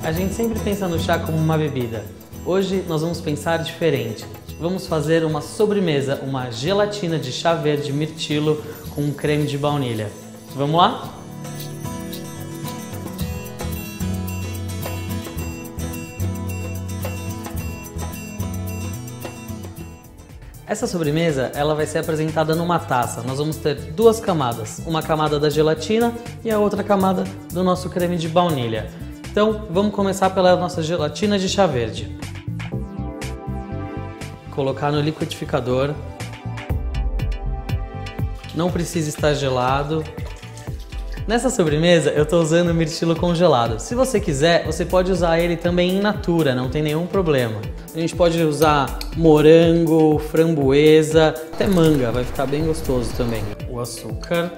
A gente sempre pensa no chá como uma bebida. Hoje nós vamos pensar diferente. Vamos fazer uma sobremesa, uma gelatina de chá verde mirtilo com um creme de baunilha. Vamos lá? Essa sobremesa ela vai ser apresentada numa taça. Nós vamos ter duas camadas, uma camada da gelatina e a outra camada do nosso creme de baunilha. Então vamos começar pela nossa gelatina de chá verde. Colocar no liquidificador. Não precisa estar gelado. Nessa sobremesa eu estou usando o mirtilo congelado. Se você quiser, você pode usar ele também in natura, não tem nenhum problema. A gente pode usar morango, framboesa, até manga, vai ficar bem gostoso também. O açúcar.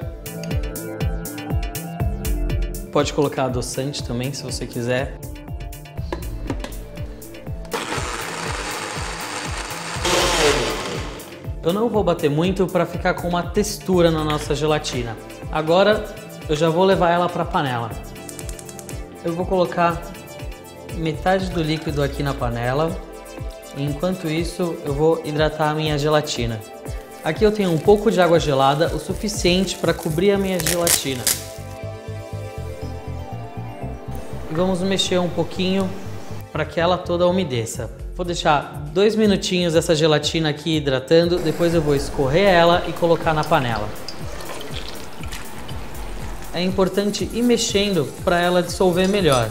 Pode colocar adoçante também, se você quiser. Eu não vou bater muito para ficar com uma textura na nossa gelatina. Agora eu já vou levar ela para a panela. Eu vou colocar metade do líquido aqui na panela. Enquanto isso, eu vou hidratar a minha gelatina. Aqui eu tenho um pouco de água gelada, o suficiente para cobrir a minha gelatina. E vamos mexer um pouquinho para que ela toda umedeça. Vou deixar 2 minutinhos essa gelatina aqui hidratando, depois eu vou escorrer ela e colocar na panela. É importante ir mexendo para ela dissolver melhor.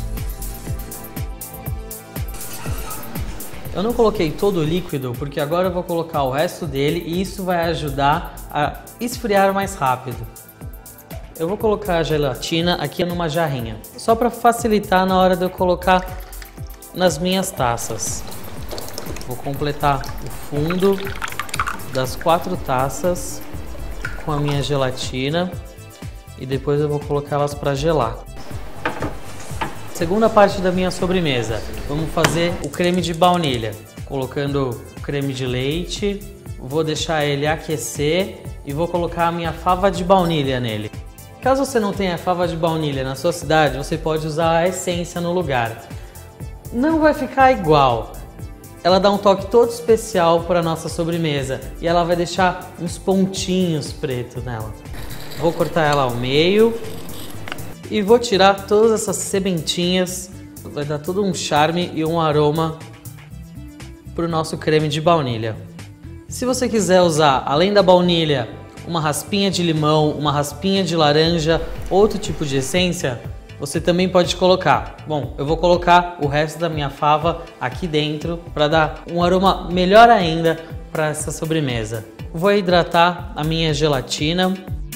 Eu não coloquei todo o líquido porque agora eu vou colocar o resto dele e isso vai ajudar a esfriar mais rápido. Eu vou colocar a gelatina aqui numa jarrinha, só para facilitar na hora de eu colocar nas minhas taças. Vou completar o fundo das 4 taças com a minha gelatina e depois eu vou colocá-las para gelar. Segunda parte da minha sobremesa, vamos fazer o creme de baunilha. Colocando o creme de leite, vou deixar ele aquecer e vou colocar a minha fava de baunilha nele. Caso você não tenha fava de baunilha na sua cidade, você pode usar a essência no lugar. Não vai ficar igual. Ela dá um toque todo especial para a nossa sobremesa e ela vai deixar uns pontinhos pretos nela. Vou cortar ela ao meio. E vou tirar todas essas sementinhas, vai dar todo um charme e um aroma para o nosso creme de baunilha. Se você quiser usar, além da baunilha, uma raspinha de limão, uma raspinha de laranja, outro tipo de essência, você também pode colocar. Bom, eu vou colocar o resto da minha fava aqui dentro para dar um aroma melhor ainda para essa sobremesa. Vou hidratar a minha gelatina.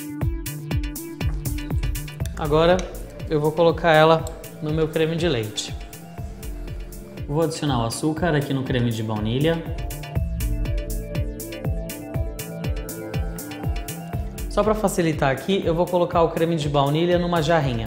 Agora eu vou colocar ela no meu creme de leite. Vou adicionar o açúcar aqui no creme de baunilha. Só para facilitar aqui, eu vou colocar o creme de baunilha numa jarrinha.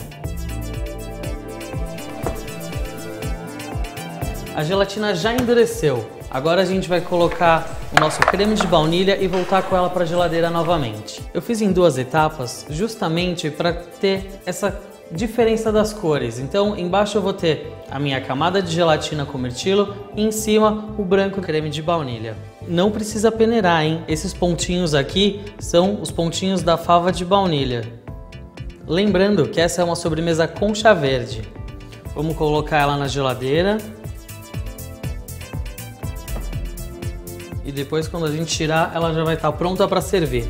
A gelatina já endureceu. Agora a gente vai colocar o nosso creme de baunilha e voltar com ela para a geladeira novamente. Eu fiz em 2 etapas justamente para ter essa diferença das cores. Então embaixo eu vou ter a minha camada de gelatina com mirtilo e em cima o branco creme de baunilha. Não precisa peneirar, hein? Esses pontinhos aqui são os pontinhos da fava de baunilha. Lembrando que essa é uma sobremesa com chá verde. Vamos colocar ela na geladeira. E depois, quando a gente tirar, ela já vai estar pronta para servir.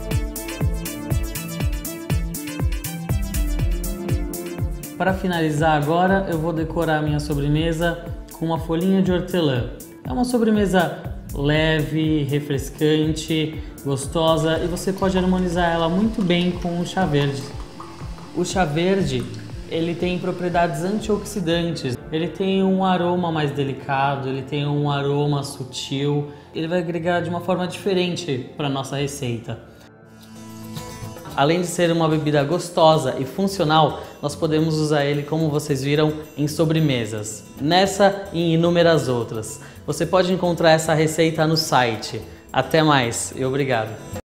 Para finalizar agora, eu vou decorar a minha sobremesa com uma folhinha de hortelã. É uma sobremesa leve, refrescante, gostosa e você pode harmonizar ela muito bem com o chá verde. O chá verde, ele tem propriedades antioxidantes, ele tem um aroma mais delicado, ele tem um aroma sutil, ele vai agregar de uma forma diferente para a nossa receita. Além de ser uma bebida gostosa e funcional, nós podemos usar ele, como vocês viram, em sobremesas. Nessa e em inúmeras outras. Você pode encontrar essa receita no site. Até mais e obrigado!